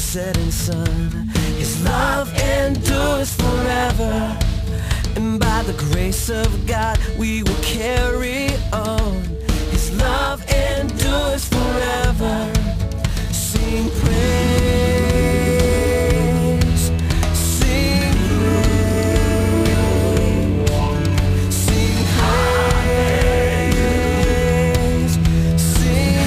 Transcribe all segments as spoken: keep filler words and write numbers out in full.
setting sun. His love endures forever, and by the grace of God we will carry on. His love endures forever. Sing praise, sing praise, sing praise, sing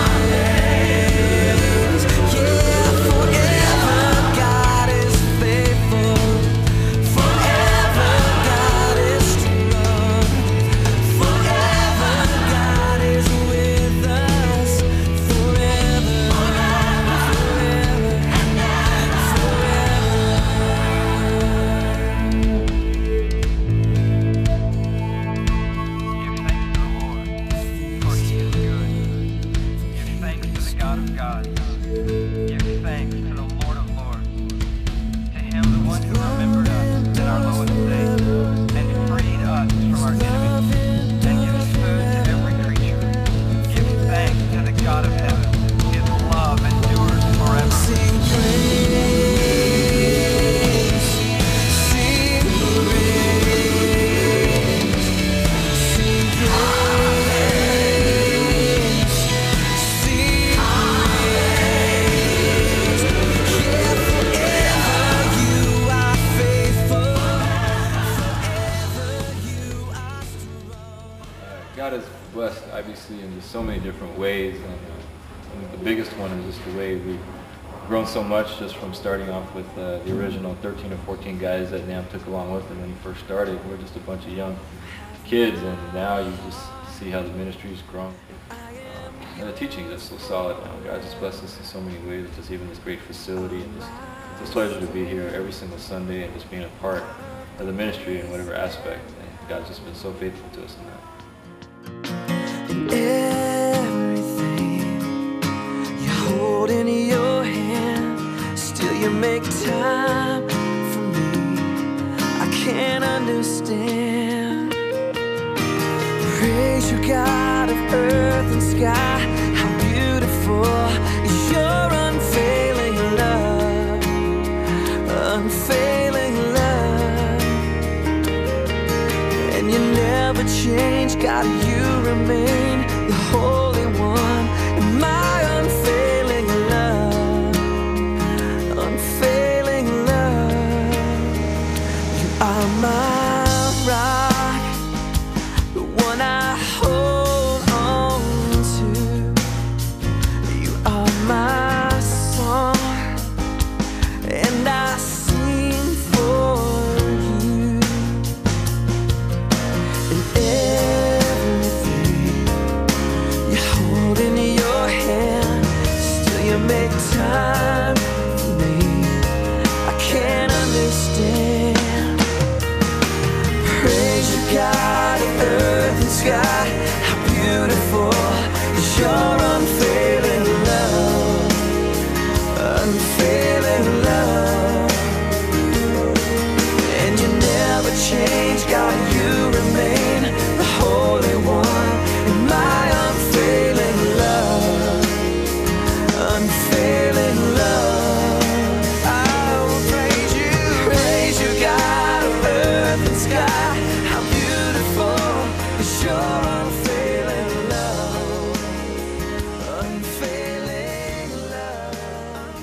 praise. Yeah, forever God is faithful, forever God is strong, forever God is with us, forever, forever, Give thanks to the Lord, for He is good. Give thanks to the God of gods. Give thanks to the Lord of lords. To Him, the one who remembered us in our lowest state, and freed us from our enemies, and gives food to every creature. Give thanks to the God of heaven. His love endures forever. sing praise, sing praise, sing praise, sing praise. Yeah, forever you are faithful, forever you are strong. God has blessed I B C in just so many different ways, and uh, I think the biggest one is just the way we've grown so much just from starting off with uh, the original thirteen or fourteen guys that Nam took along with him when he first started. We're just a bunch of young kids, and now you just see how the ministry's grown. Um, and the teaching is so solid now. God just blessed us in so many ways, just even this great facility, and just it's a pleasure to be here every single Sunday and just being a part of the ministry in whatever aspect. And God's just been so faithful to us in that. Everything you hold in your hand, still you make time for me. I can't understand. Praise you, God of earth and sky. How beautiful is your unfailing love, unfailing love. And you never change, God, you remain the Holy One. And my unfailing love, unfailing love. You are my rock, the one I hold on to. You are my song, and I sing for you. And everything you hold in your hand, still you make time for me. I can't understand. Praise you, God of earth and sky. How beautiful is your unfailing love, unfailing love. And you never change, God, you remain the Holy One. And my unfailing love, unfailing love. I will praise you, praise you, God of earth and sky. How beautiful is your unfailing love, unfailing love.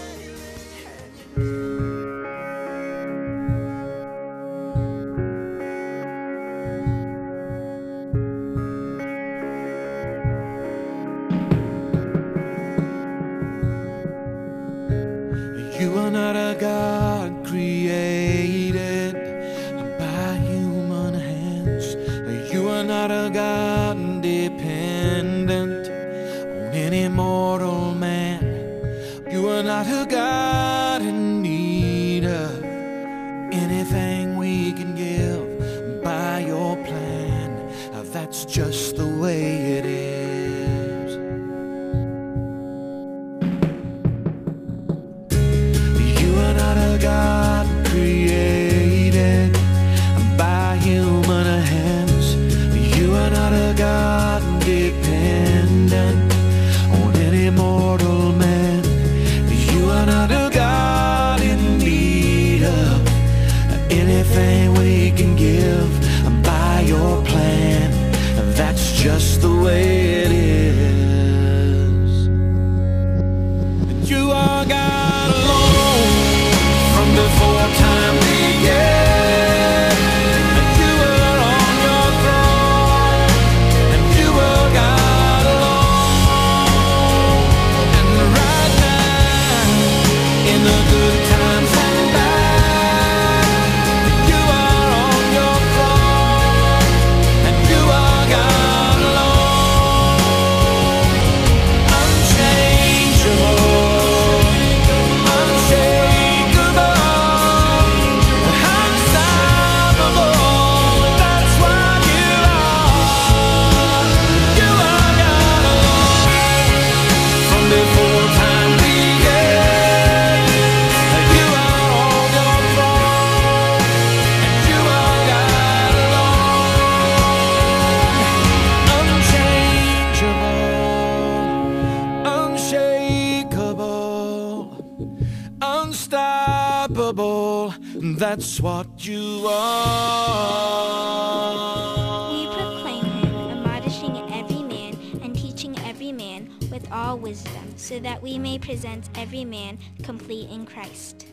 You are not a God created by human hands. You are not a God dependent on any mortal man. You are not a God in need of anything we can give by your plan. That's just the way it is. You are not a God created by human hands. You are not a God dependent on any mortal man. You are not just the way it is. And you are God alone from before time began. And you were on your throne, and you were God alone. And right now, in the good times and bad, you are on your throne, and you are God alone. Unchangeable, unshakable, unstoppable. That's what you are. You are God alone from before time began. You are on your throne, and you are God alone. Unchangeable, unshakable, unstoppable. That's what you are. We proclaim him, admonishing every man and teaching every man with all wisdom, so that we may present every man complete in Christ.